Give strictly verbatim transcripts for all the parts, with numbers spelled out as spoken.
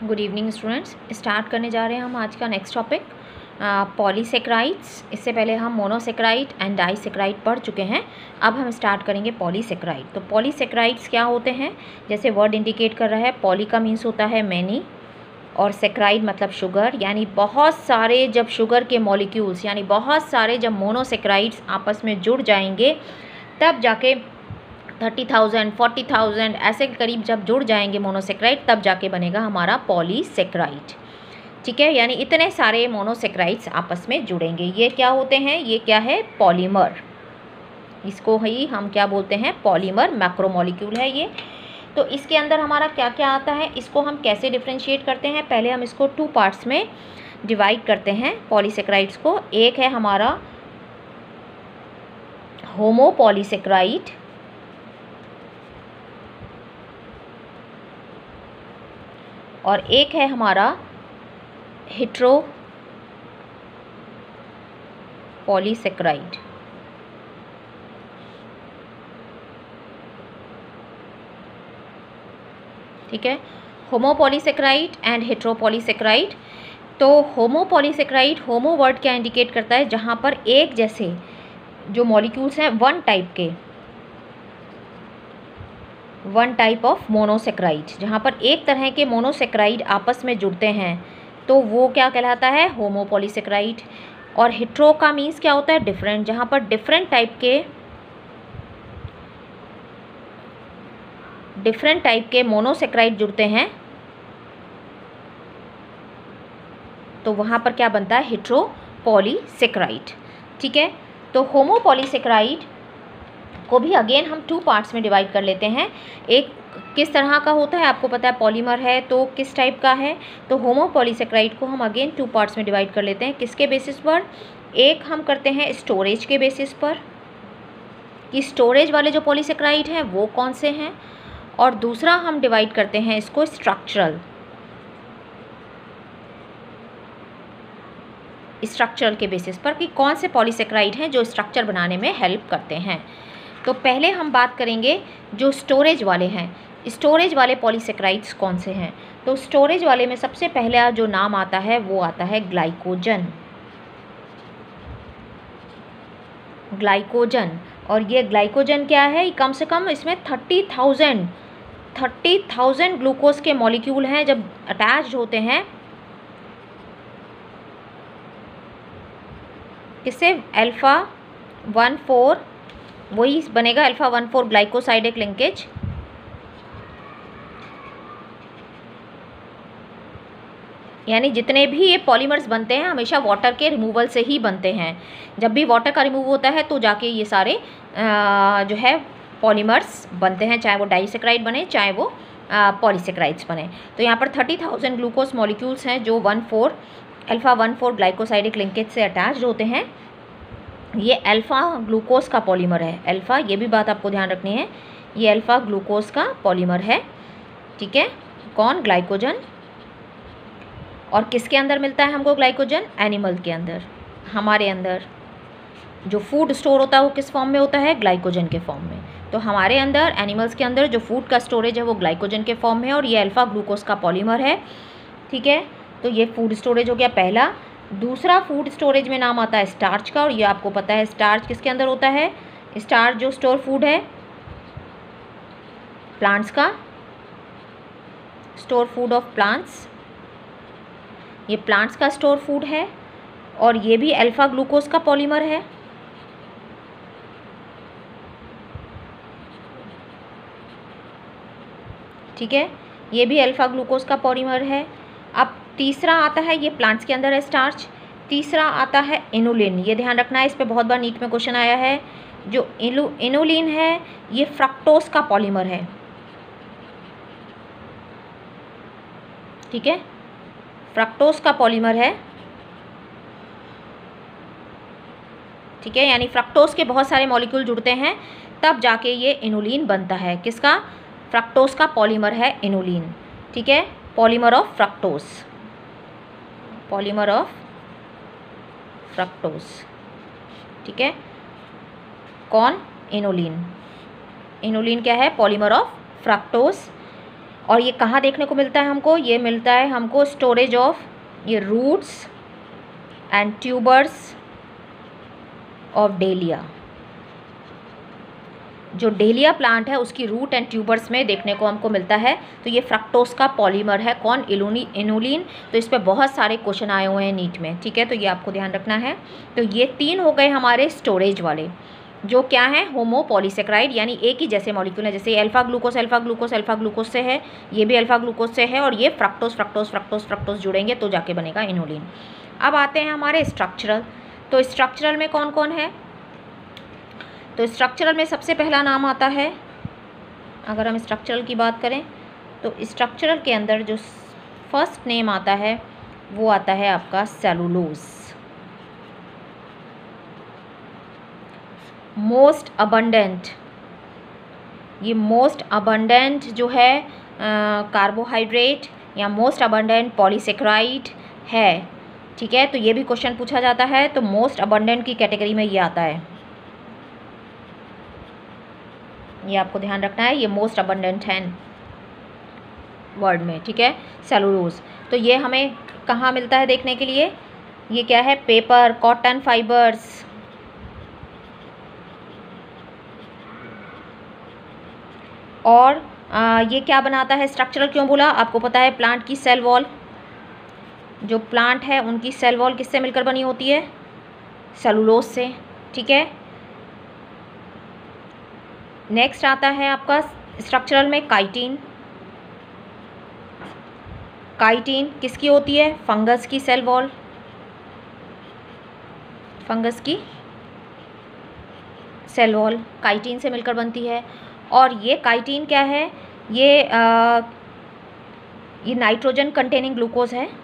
Good evening students. Start करने जा रहे हैं हम आज का नेक्स्ट टॉपिक पॉलीसेक्राइड्स। इससे पहले हम मोनोसेक्राइड एंड डाइसेक्राइड पढ़ चुके हैं। अब हम स्टार्ट करेंगे पॉलीसेक्राइड। तो पॉलीसेक्राइड्स क्या होते हैं? जैसे वर्ड इंडिकेट कर रहा है, पॉली का मीन्स होता है मैनी और सेक्राइड मतलब शुगर, यानी बहुत सारे जब शुगर के मॉलिक्यूल्स यानी बहुत सारे जब मोनोसेक्राइड्स आपस में जुड़ जाएंगे तब जाके थर्टी थाउजेंड फोर्टी थाउजेंड ऐसे करीब जब जुड़ जाएंगे मोनोसेक्राइड तब जाके बनेगा हमारा पॉलीसेक्राइड। ठीक है, यानी इतने सारे मोनोसेक्राइड्स आपस में जुड़ेंगे। ये क्या होते हैं? ये क्या है? पॉलीमर। इसको ही हम क्या बोलते हैं? पॉलीमर। मैक्रोमोलिक्यूल है ये। तो इसके अंदर हमारा क्या क्या आता है, इसको हम कैसे डिफ्रेंशिएट करते हैं? पहले हम इसको टू पार्ट्स में डिवाइड करते हैं पॉलीसेक्राइड्स को। एक है हमारा होमोपॉलीसेक्राइड और एक है हमारा हेट्रो पॉलीसेक्राइड। ठीक है, होमोपॉलीसेक्राइड एंड हेट्रोपॉलीसेक्राइड। तो होमोपॉलीसेक्राइड, होमो वर्ड क्या इंडिकेट करता है? जहाँ पर एक जैसे जो मॉलिक्यूल्स हैं, वन टाइप के, वन टाइप ऑफ मोनोसेक्राइड, जहाँ पर एक तरह के मोनोसेक्राइड आपस में जुड़ते हैं तो वो क्या कहलाता है? होमोपॉलीसेक्राइड। और हेट्रो का मीन्स क्या होता है? डिफरेंट। जहाँ पर डिफरेंट टाइप के डिफरेंट टाइप के मोनोसेक्राइड जुड़ते हैं तो वहाँ पर क्या बनता है? हेट्रोपॉलीसेक्राइड। ठीक है, तो होमोपॉलीसेक्राइड को भी अगेन हम टू पार्ट्स में डिवाइड कर लेते हैं। एक किस तरह का होता है आपको पता है, पॉलीमर है तो किस टाइप का है। तो होमोपॉलीसेक्राइड को हम अगेन टू पार्ट्स में डिवाइड कर लेते हैं। किसके बेसिस पर? एक हम करते हैं स्टोरेज के बेसिस पर कि स्टोरेज वाले जो पॉलीसेक्राइड हैं वो कौन से हैं, और दूसरा हम डिवाइड करते हैं इसको स्ट्रक्चरल स्ट्रक्चरल के बेसिस पर कि कौन से पॉलीसेक्राइड हैं जो स्ट्रक्चर बनाने में हेल्प करते हैं। तो पहले हम बात करेंगे जो स्टोरेज वाले हैं। स्टोरेज वाले पॉलीसेक्राइड्स कौन से हैं? तो स्टोरेज वाले में सबसे पहला जो नाम आता है वो आता है ग्लाइकोजन। ग्लाइकोजन। और ये ग्लाइकोजन क्या है? कम से कम इसमें thirty thousand thirty thousand glucose के मॉलिक्यूल हैं जब अटैच्ड होते हैं किससे? अल्फ़ा वन फोर, वही बनेगा alpha one four glycosidic linkage. यानी जितने भी ये पॉलीमर्स बनते हैं हमेशा वाटर के रिमूवल से ही बनते हैं। जब भी वाटर का रिमूव होता है तो जाके ये सारे आ, जो है पॉलीमर्स बनते हैं, चाहे वो डाइसेक्राइड बने चाहे वो पॉलीसेक्राइड्स बने। तो यहाँ पर थर्टी थाउजेंड ग्लूकोज मॉलिक्यूल्स हैं जो one four alpha one four glycosidic linkage से अटैच्ड होते हैं। ये अल्फ़ा ग्लूकोज का पॉलीमर है। अल्फ़ा, ये भी बात आपको ध्यान रखनी है, ये अल्फ़ा ग्लूकोज का पॉलीमर है। ठीक है, कौन? ग्लाइकोजन। और किसके अंदर मिलता है हमको ग्लाइकोजन? एनिमल के अंदर। हमारे अंदर जो फूड स्टोर होता है वो किस फॉर्म में होता है? ग्लाइकोजन के फॉर्म में। तो हमारे अंदर, एनिमल्स के अंदर जो फूड का स्टोरेज है वो ग्लाइकोजन के फॉर्म में है और ये अल्फ़ा ग्लूकोज का पॉलीमर है। ठीक है, तो ये फूड स्टोरेज हो गया पहला। दूसरा फूड स्टोरेज में नाम आता है स्टार्च का, और ये आपको पता है स्टार्च किसके अंदर होता है? स्टार्च जो स्टोर फूड है प्लांट्स का, स्टोर फूड ऑफ प्लांट्स, ये प्लांट्स का स्टोर फूड है और ये भी अल्फ़ा ग्लूकोज का पॉलीमर है। ठीक है, ये भी अल्फ़ा ग्लूकोज का पॉलीमर है। अब तीसरा आता है, ये प्लांट्स के अंदर है स्टार्च। तीसरा आता है इनुलिन। ये ध्यान रखना है, इस पे बहुत बार नीट में क्वेश्चन आया है। जो इनु इनुलिन है ये फ्रक्टोज का पॉलीमर है। ठीक है, फ्रक्टोज का पॉलीमर है। ठीक है, यानी फ्रक्टोज के बहुत सारे मॉलिक्यूल जुड़ते हैं तब जाके ये इनुलिन बनता है। किसका? फ्रक्टोज का पॉलीमर है इनुलिन। ठीक है, polymer of fructose, polymer of fructose. ठीक है, कौन? इनुलिन। इनुलिन क्या है? Polymer of fructose. और ये कहाँ देखने को मिलता है हमको? ये मिलता है हमको स्टोरेज ऑफ ये roots and tubers of dahlia. जो डेलिया प्लांट है उसकी रूट एंड ट्यूबर्स में देखने को हमको मिलता है। तो ये फ्रक्टोज का पॉलीमर है। कौन? इलूनी इनुलिन। तो इस पर बहुत सारे क्वेश्चन आए हुए हैं नीट में, ठीक है, तो ये आपको ध्यान रखना है। तो ये तीन हो गए हमारे स्टोरेज वाले, जो क्या है? होमो पॉलीसेक्राइड, यानी एक ही जैसे मॉलिक्यूल है। जैसे alpha glucose alpha glucose alpha glucose से है, ये भी अल्फा ग्लूकोस से है, और ये फ्रक्टोज फ्रक्टोज फ्रक्टोज फ्रक्टोज जुड़ेंगे तो जाके बनेगा इनुलिन। अब आते हैं हमारे स्ट्रक्चरल। तो स्ट्रक्चरल में कौन कौन है? तो स्ट्रक्चरल में सबसे पहला नाम आता है, अगर हम स्ट्रक्चरल की बात करें तो स्ट्रक्चरल के अंदर जो फर्स्ट नेम आता है वो आता है आपका सेलुलोज। मोस्ट अबंडेंट, ये मोस्ट अबंडेंट जो है कार्बोहाइड्रेट या मोस्ट अबंडेंट पॉलीसेक्राइड है, ठीक है। तो ये भी क्वेश्चन पूछा जाता है, तो मोस्ट अबंडेंट की कैटेगरी में ये आता है, ये आपको ध्यान रखना है। ये मोस्ट अबंडेंट है वर्ड में, ठीक है, सेलुलोज। तो ये हमें कहाँ मिलता है देखने के लिए? ये क्या है? पेपर, कॉटन फाइबर्स, और आ, ये क्या बनाता है? स्ट्रक्चरल क्यों बोला? आपको पता है प्लांट की सेल वॉल, जो प्लांट है उनकी सेल वॉल किससे मिलकर बनी होती है? सेलुलोज से, ठीक है। नेक्स्ट आता है आपका स्ट्रक्चरल में काइटिन। काइटिन किसकी होती है? फंगस की सेल वॉल, फंगस की सेल वॉल काइटिन से मिलकर बनती है। और ये काइटिन क्या है? ये आ, ये नाइट्रोजन कंटेनिंग ग्लूकोज है,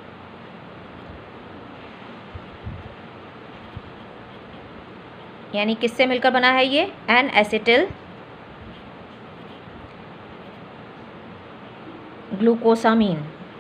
यानी किससे मिलकर बना है ये? N acetyl glucosamine.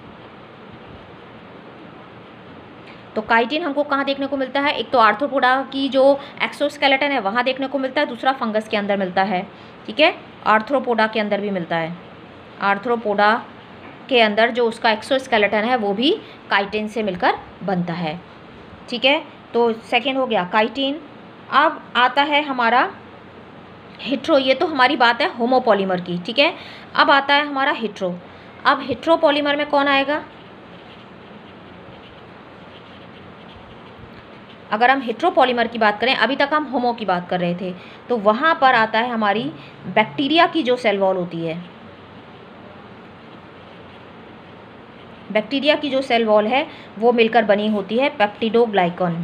तो काइटिन हमको कहाँ देखने को मिलता है? एक तो आर्थ्रोपोडा की जो एक्सोस्केलेटन है वहाँ देखने को मिलता है, दूसरा फंगस के अंदर मिलता है, ठीक है। आर्थ्रोपोडा के अंदर भी मिलता है, आर्थ्रोपोडा के अंदर जो उसका एक्सोस्केलेटन है वो भी काइटिन से मिलकर बनता है, ठीक है। तो सेकेंड हो गया काइटिन। अब आता है हमारा हिट्रो। ये तो हमारी बात है होमोपॉलीमर की, ठीक है। अब आता है हमारा हिट्रो। अब हिट्रोपॉलीमर में कौन आएगा? अगर हम हिट्रोपॉलीमर की बात करें, अभी तक हम होमो की बात कर रहे थे, तो वहाँ पर आता है हमारी बैक्टीरिया की जो सेल वॉल होती है, बैक्टीरिया की जो सेल वॉल है वो मिलकर बनी होती है पेप्टिडोग्लाइकन।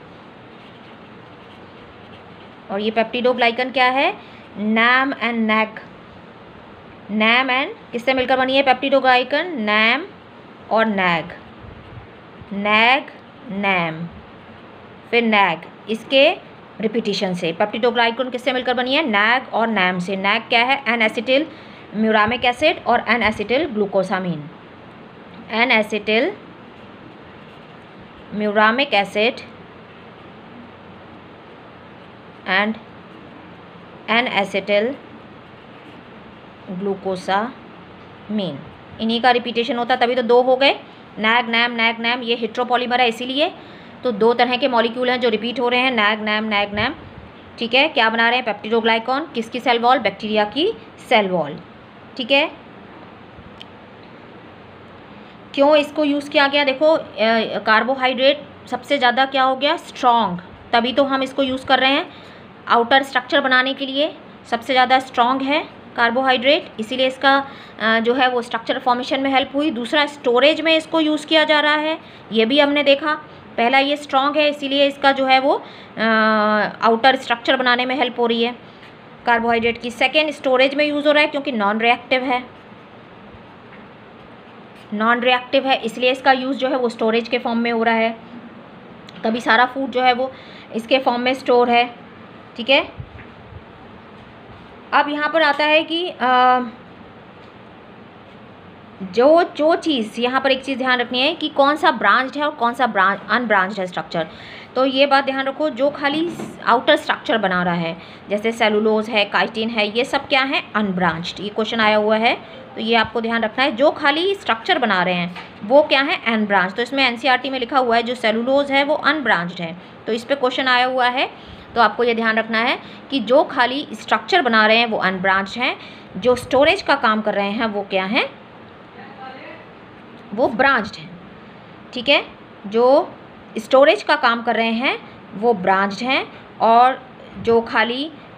और ये पेप्टिडोग्लाइकन क्या है? NAM and NAG. NAM and किससे मिलकर बनी है पेप्टिडोग्लाइकन? नैम और नैग, नैग नैम, फिर नैग, इसके रिपीटिशन से। पेप्टिडोग्लाइकन किससे मिलकर बनी है? नैग और नैम से। नैग क्या है? एन एसिटिल म्यूरामिक एसिड और N acetyl glucosamine. N acetyl muramic acid and N acetyl glucosamine, इन्हीं का रिपीटेशन होता, तभी तो दो हो गए, नैग नैम नैग नैम। ये हिट्रोपॉलीमर है इसीलिए, तो दो तरह के मॉलिक्यूल हैं जो रिपीट हो रहे हैं, नैग नैम नैग नैम, ठीक है। क्या बना रहे हैं? पेप्टिडोग्लाइकॉन। किसकी सेल वॉल? बैक्टीरिया की सेल वॉल, ठीक है। क्यों इसको यूज़ किया गया? देखो कार्बोहाइड्रेट सबसे ज़्यादा क्या हो गया? स्ट्रॉन्ग, तभी तो हम इसको यूज़ कर रहे हैं आउटर स्ट्रक्चर बनाने के लिए। सबसे ज़्यादा स्ट्रॉन्ग है कार्बोहाइड्रेट, इसीलिए इसका जो है वो स्ट्रक्चर फॉर्मेशन में हेल्प हुई। दूसरा, स्टोरेज में इसको यूज़ किया जा रहा है, ये भी हमने देखा। पहला ये स्ट्रॉन्ग है इसीलिए इसका जो है वो आउटर स्ट्रक्चर बनाने में हेल्प हो रही है कार्बोहाइड्रेट की। सेकेंड, स्टोरेज में यूज़ हो रहा है क्योंकि नॉन रिएक्टिव है, नॉन रिएक्टिव है इसलिए इसका यूज़ जो है वो स्टोरेज के फॉर्म में हो रहा है, तभी सारा फूड जो है वो इसके फॉर्म में स्टोर है, ठीक है। अब यहाँ पर आता है कि आ, जो जो चीज़ यहाँ पर एक चीज़ ध्यान रखनी है कि कौन सा ब्रांच्ड है और कौन सा ब्रांच अनब्रांच्ड है स्ट्रक्चर। तो ये बात ध्यान रखो, जो खाली आउटर स्ट्रक्चर बना रहा है जैसे सेलुलोज है, काइटिन है, ये सब क्या है, अनब्रांच्ड। ये क्वेश्चन आया हुआ है तो ये आपको ध्यान रखना है। जो खाली स्ट्रक्चर बना रहे हैं वो क्या है, अनब्रांच। तो इसमें एनसीईआरटी में लिखा हुआ है जो सेलुलोज है वो अनब्रांच्ड है, तो इस पर क्वेश्चन आया हुआ है। तो आपको ये ध्यान रखना है कि जो खाली स्ट्रक्चर बना रहे हैं वो अनब्रांच्ड हैं, जो स्टोरेज का काम कर रहे हैं वो क्या है, वो ब्रांच्ड हैं। ठीक है, जो स्टोरेज का काम कर रहे हैं वो ब्रांच्ड हैं, और जो खाली